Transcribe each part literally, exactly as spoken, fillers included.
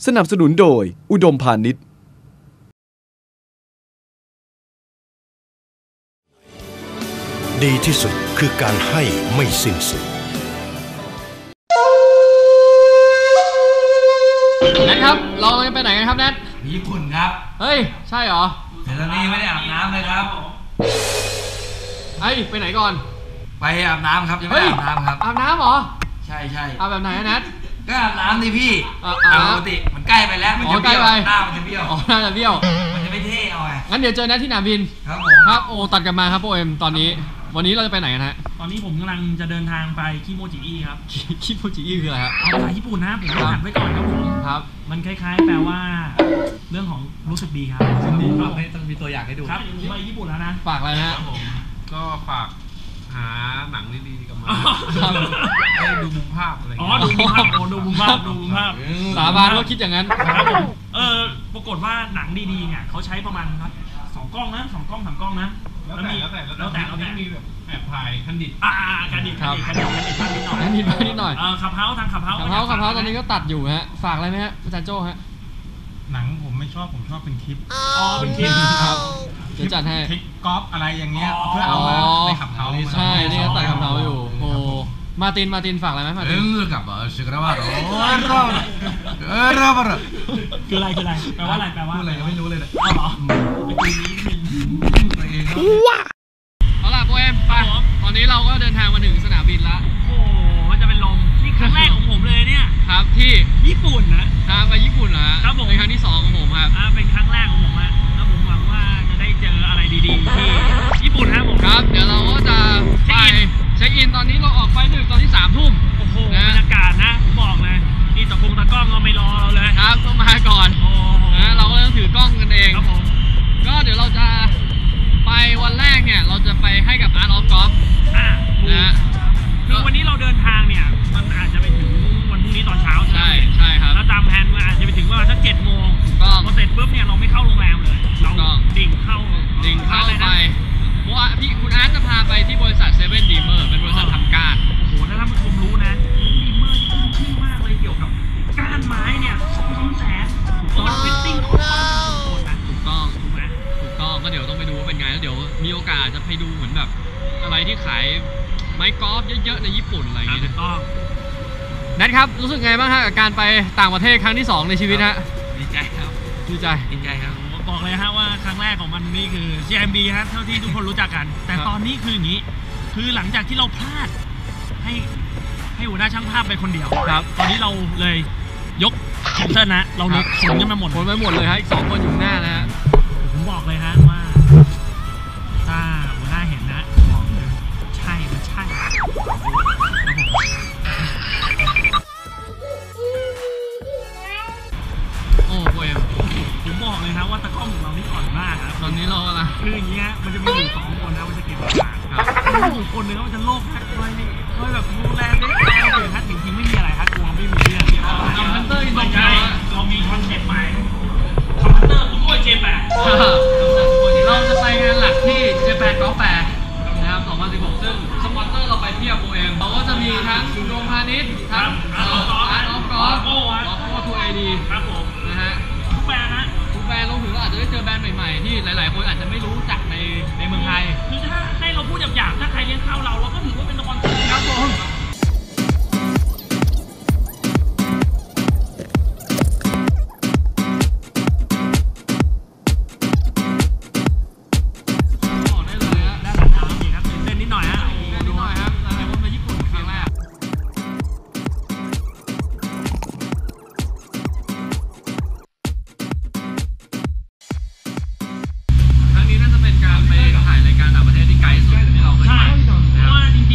สนับสนุนโดยอุดมพาณิชย์ดีที่สุดคือการให้ไม่สิ้นสุดแนทครับเราจะไปไหนกันครับแนทญี่ปุ่นครับเฮ้ยใช่เหรอแต่ตอนนี้ไม่ได้อาบน้ำเลยครับไอ้ไปไหนก่อนไปอาบน้ำครับยังไม่อาบน้ำครับอาบน้ำเหรอใช่ใช่อาบแบบไหนแนทก็อาบน้ำดิพี่อาบปกติมันใกล้ไปแล้วมันจะเบี้ยวหน้ามันจะเบี้ยวอ๋อหน้าจะเบี้ยวมันจะไม่เท่เอาไงงั้นเดี๋ยวเจอแนทที่สนามบินครับผมครับโอ้ตัดกันมาครับโปเอ็มตอนนี้วันนี้เราจะไปไหนกันฮะตอนนี้ผมกำลังจะเดินทางไปคิโมจิอิครับคิโมจิอิคืออะไรครับภาษาญี่ปุ่นนะผมอ่านไว้ก่อนครับผมครับมันคล้ายๆแปลว่าเรื่องของรู้สึกดีครับรู้สึกดีต้องมีตัวอย่างให้ดูครับผมไปญี่ปุ่นแล้วนะฝากอะไรฮะผมก็ฝากหาหนังดีๆกับมาให้ดูมุมภาพอะไรอ๋อดูมุมภาพโอ้ดูมุมภาพดูมุมภาพสาบานว่าคิดอย่างนั้นครับผมเออปรากฏว่าหนังดีๆเนี่ยเขาใช้ประมาณสองกล้องนะสองกล้องสามกล้องนะแล้วแต่แล้วแต่แล้วแต่เราไม่มีแบบแอบถ่ายคันดิดอ่าคันดิดคันดิดคันดิดคันดิดคันดิดหน่อยคันดิดนิดหน่อยเออขับเฮ้าทางขับเฮ้าขับเฮ้าขับเฮ้าตอนนี้ก็ตัดอยู่ฮะฝากอะไรไหมฮะอาจารย์โจ้ฮะหนังผมไม่ชอบผมชอบเป็นคลิปอ๋อเป็นคลิปครับเดี๋ยวจัดให้คลิปกอล์ฟอะไรอย่างเงี้ยเพื่อเอามาในขับเฮ้าใช่นี่ก็ตัดขับเฮ้าอยู่โอ้มาตินมาตินฝากอะไรไหมมาตินเออกับชิคราบาร์โอ้ยรอบเออรอบอะคืออะไรคืออะไรแปลว่าอะไรแปลว่าอะไรก็ไม่รู้เลยเนี่ยอ๋อเหรอไปดูนี้นึงตัวเองเอาล่ะโปเอ็มไปตอนนี้เราก็เดินทางมาถึงสนามบินแล้วโอ้จะเป็นลมนี่ครั้งแรกของผมเลยเนี่ยครับที่ญี่ปุ่นนะครับไปญี่ปุ่นเหรอครับผมเป็นครั้งที่สองของผมครับอ่าเป็นครั้งแรกของผมฮะแล้วผมหวังว่าจะได้เจออะไรดีๆที่ญี่ปุ่นครับผมครับเดี๋ยวเราก็จะไปเช็คอินตอนนี้เราออกไปดึกตอนที่สามทุ่มโอ้โหบรรยากาศนะผมบอกเลยนี่ตะกงตะกล้องเราไม่รอเราเลยครับต้องมาก่อนโอ้นะเราก็ต้องถือกล้องกันเองครับผมก็เดี๋ยวเราจะไปวันแรกเนี่ยเราจะไปให้กับ Art of Golf อ่านะคือวันนี้เราเดินทางเนี่ยมันอาจจะไปถึงวันพรุ่งนี้ตอนเช้าใช่ใช่ครับแล้วตามแผนมันอาจจะไปถึงประมาณสักเจ็ดโมงพอเสร็จปุ๊บเนี่ยเราไม่เข้าโรงแรมเลยเราดิ่งเข้าดิ่งเข้าไปเพราะว่าพี่คุณอาร์ตจะพาไปที่บริษัทเซเว่นดีเมอร์เป็นบริษัททำก้านโอ้โหถ้าท่านผู้ชมรู้นะดีเมอร์นี่ขึ้นชื่อมากเลยเกี่ยวกับก้านไม้เนี่ยสองสามแสนตัวฟิตติ้งเขาต้องเป็นคนนะถูกต้องถูกไหมถูกต้องก็เดี๋ยวต้องไปดูว่าเป็นไงแล้วเดี๋ยวมีโอกาสจะไปดูเหมือนแบบอะไรที่ขายไม้กอล์ฟเยอะๆในญี่ปุ่นอะไรอย่างงี้ถูกต้องแนทครับรู้สึกไงบ้างฮะกับการไปต่างประเทศครั้งที่สองในชีวิตฮะดีใจครับดีใจดีใจครับบอกเลยฮะว่าครั้งแรกของมันนี่คือ ซี เอ็ม บี ฮะเท่าที่ทุกคนรู้จักกันแต่ตอนนี้คืออย่างนี้คือหลังจากที่เราพลาดให้ให้หัวหน้าช่างภาพไปคนเดียวครับตอนนี้เราเลยยกคอมเตอร์นะเราเลยขนกันมาหมดขนไปหมดเลยฮะอีกสองคนอยู่หน้านะฮะผมบอกเลยฮะว่าถ้าหัวหน้าเห็นนะบอกเลยใช่มันใช่โอ้โหผมบอกเลยครับว่าตะก้องของเรานี่อ่อนมากครับตอนนี้เราอะไรคืออย่างเงี้ยมันจะมีอยู่สองคนนะมันจะเก็บปากครับอยู่คนนึงมันจะโลกฮัทคอยนี่คอยแบบดูแลเด็กแลเลยฮัทจริงๆไม่มีอะไรฮัทกลัวไม่มีเรื่องเดียวคอมพิวเตอร์อินโดนีเซียเรามีคอนเซ็ปต์ใหม่คอมพิวเตอร์คุณโอยเจแปดเราจะไปงานหลักที่เจแปนกอล์ฟแฟร์นะครับสองพันสิบหกซึ่งสปอนเซอร์เราไปเพียบโปเอ็มเราก็จะมีทั้งอุดมพาณิชย์ทั้งอาร์ตออฟกอล์ฟโอ้ทูไอดีครับผมนะฮะทุกแบรนด์นะทุกแบรนด์รวมถึงเราอาจจะได้เจอแบรนด์ใหม่ๆที่หลายๆคนอาจจะไม่รู้จักในในเมืองไทยคือถ้าให้เราพูดหยาบๆถ้าใครเลี้ยงข้าวเราเราก็ถือว่าเป็นสปอนเซอร์ครับผมจ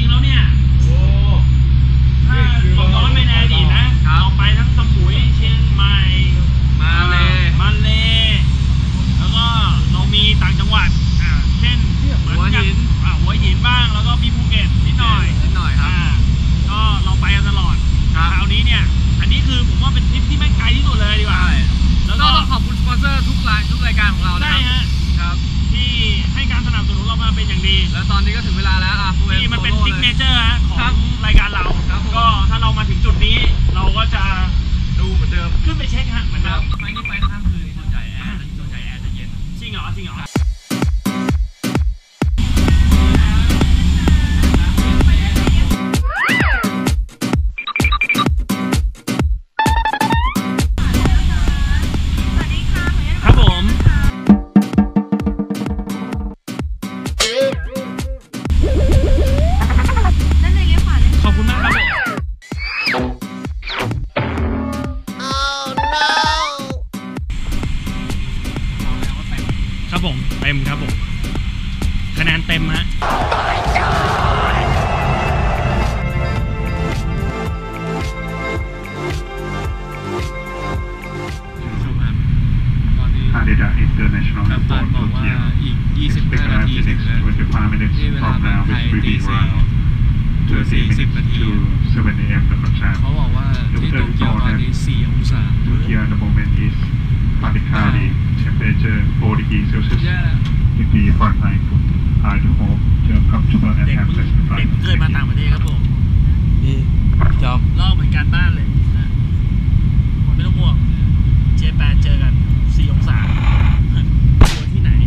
สี่สิบนาที to seven a m the contract. เขาบอกว่าที่โตเกียวตอนนี้สี่องศา Here at the moment is partly cloudy, temperature four degrees Celsius. Yeah. In the front line, I do hope you're comfortable and เด็ก have เพิ่ง pleasant เด็ก flight. เพิ่งเคยมาต่างประเทศครับผมพี่จอมลอกเหมือนกันบ้านเลยนะไม่ต้องห่วงเจแปนเจอกันสี่องศาตัวที่ไหน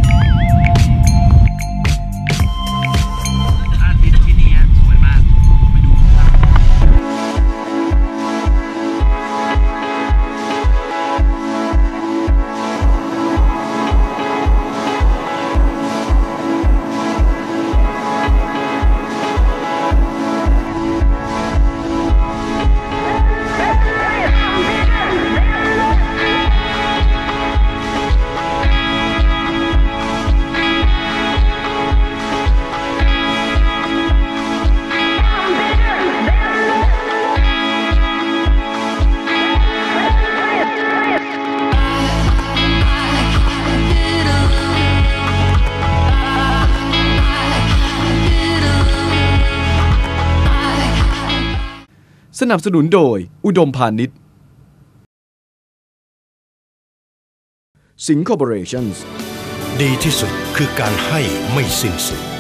อาทิตย์ที่นี่ฮะสวยมากไปดูข้างล่างสนับสนุนโดยอุดมพาณิชย์สิงห์คอร์ปอเรชั่นดีที่สุดคือการให้ไม่สิ้นสุด